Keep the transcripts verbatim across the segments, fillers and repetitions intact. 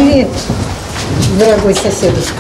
Привет, дорогой соседушка.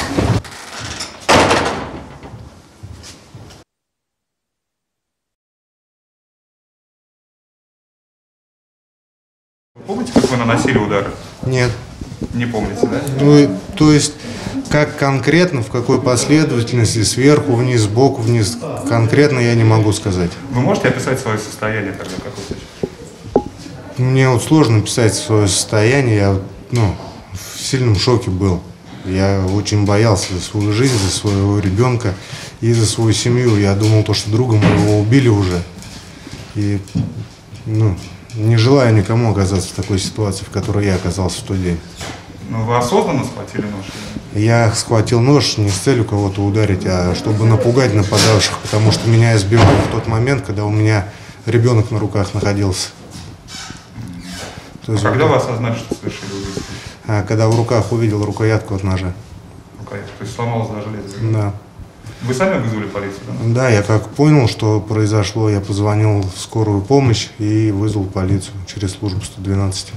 Помните, как вы наносили удары? Нет. Не помните, да? Ну, то есть, как конкретно, в какой последовательности, сверху вниз, сбоку вниз, конкретно я не могу сказать. Вы можете описать свое состояние тогда, как вы сейчас? Мне вот сложно писать свое состояние, я ну, в сильном шоке был. Я очень боялся за свою жизнь, за своего ребенка и за свою семью. Я думал, то, что друга моего убили уже. И ну, не желаю никому оказаться в такой ситуации, в которой я оказался в тот день. Ну, вы осознанно схватили нож? Я схватил нож не с целью кого-то ударить, а чтобы напугать нападавших, потому что меня избивали в тот момент, когда у меня ребенок на руках находился. То есть, а когда вот, вы осознали, что совершили убийство? А, когда в руках увидел рукоятку от ножа. Рукоятку, то есть сломалось даже лезвие? Да. Вы сами вызвали полицию? Да? Да, я как понял, что произошло, я позвонил в скорую помощь и вызвал полицию через службу сто двенадцать.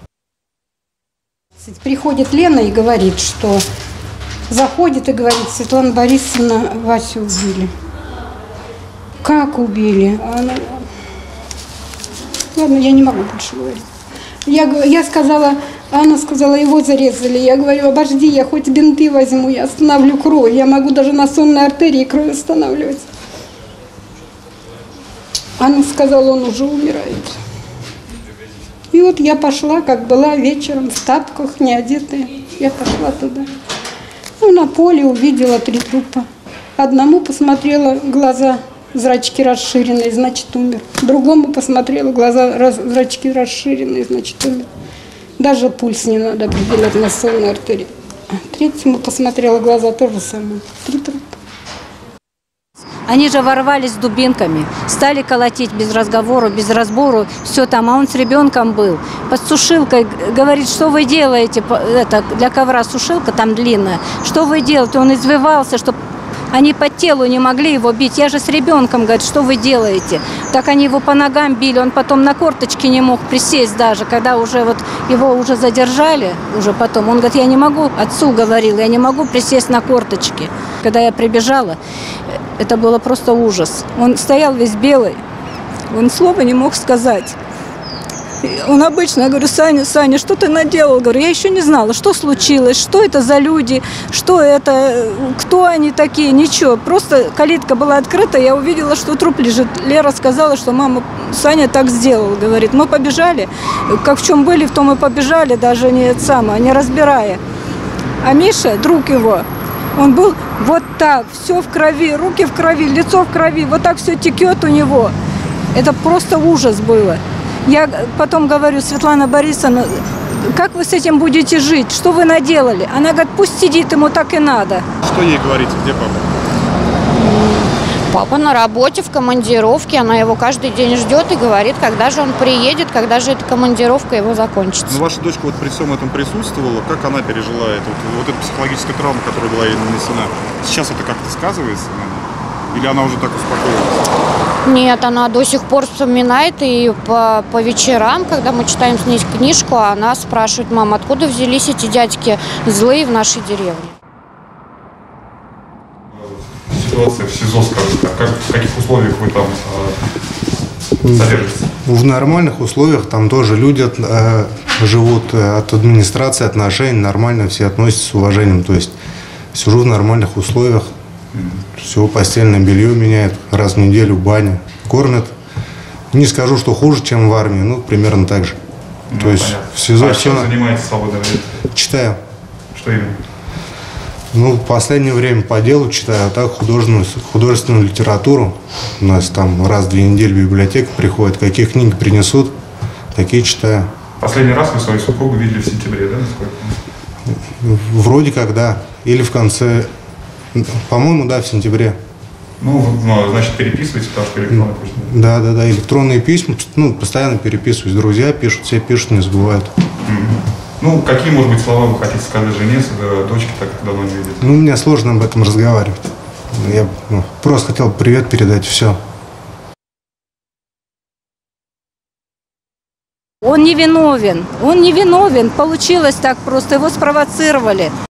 Приходит Лена и говорит, что заходит и говорит: Светлана Борисовна, Васю убили. Как убили? Она... Ладно, я не могу больше говорить. Я, я сказала, она сказала, его зарезали. Я говорю: обожди, я хоть бинты возьму, я остановлю кровь. Я могу даже на сонной артерии кровь останавливать. Она сказала, он уже умирает. И вот я пошла, как была вечером, в тапках, не одетая. Я пошла туда. Ну, на поле увидела три трупа. Одному посмотрела глаза, зрачки расширенные, значит, умер. Другому посмотрела глаза, раз, зрачки расширенные, значит, умер. Даже пульс не надо определять на сонной артерии. Третьему посмотрела глаза, то же самое. Три трупа. Они же ворвались с дубинками, стали колотить без разговора, без разбору, все там, а он с ребенком был. Под сушилкой говорит: что вы делаете, это для ковра сушилка там длинная, что вы делаете? Он извивался, что они по телу не могли его бить. Я же с ребенком, говорит, что вы делаете? Так они его по ногам били, он потом на корточки не мог присесть даже, когда уже вот его уже задержали, уже потом. Он говорит: я не могу, отцу говорил, я не могу присесть на корточки. Когда я прибежала, это было просто ужас. Он стоял весь белый, он слова не мог сказать. Он обычно, я говорю: Саня, Саня, что ты наделал? Говорю, я еще не знала, что случилось, что это за люди, что это, кто они такие, ничего. Просто калитка была открыта, я увидела, что труп лежит. Лера сказала, что мама, Саня так сделал, говорит. Мы побежали, как в чем были, в том и побежали, даже не это самое, не разбирая. А Миша, друг его, он был вот так, все в крови, руки в крови, лицо в крови, вот так все текет у него. Это просто ужас было. Я потом говорю: Светлана Борисовна, как вы с этим будете жить? Что вы наделали? Она говорит: пусть сидит, ему так и надо. Что ей говорите? Где папа? Папа на работе, в командировке. Она его каждый день ждет и говорит, когда же он приедет, когда же эта командировка его закончится. Ну, ваша дочка вот при всем этом присутствовала. Как она пережила это? Вот, вот эта психологическая травма, которая была ей нанесена. Сейчас это как-то сказывается на ней? Или она уже так успокоилась? Нет, она до сих пор вспоминает, и по, по вечерам, когда мы читаем с ней книжку, она спрашивает: мам, откуда взялись эти дядьки злые в нашей деревне? Ситуация в СИЗО, скажем так, как, в каких условиях вы там э, содержитесь? В нормальных условиях там тоже люди от, э, живут, от администрации отношений нормально, все относятся с уважением. То есть сижу в нормальных условиях. Все, постельное белье меняют раз в неделю, баня, кормят. Не скажу, что хуже, чем в армии, ну, примерно так же. Ну, То есть понятно. в СИЗО а все... чем занимаетесь в свободное время? Читаю. Что именно? Ну, в последнее время по делу читаю, а так художественную, художественную литературу. У нас там раз в две недели библиотека приходит. Какие книги принесут, такие читаю. Последний раз вы свою супругу видели в сентябре, да, насколько? Вроде как, да. Или в конце... По-моему, да, в сентябре. Ну, ну, значит, переписываетесь, потому что электронная почта. Да, да, да, электронные письма, ну, постоянно переписываюсь. Друзья пишут, все пишут, не забывают. Mm-hmm. Ну, какие, может быть, слова вы хотите сказать жене, дочке, так как давно не видите? Ну, мне сложно об этом разговаривать. Я ну, просто хотел привет передать, все. Он Он не виновен. Он не виновен. Получилось так просто. Его спровоцировали.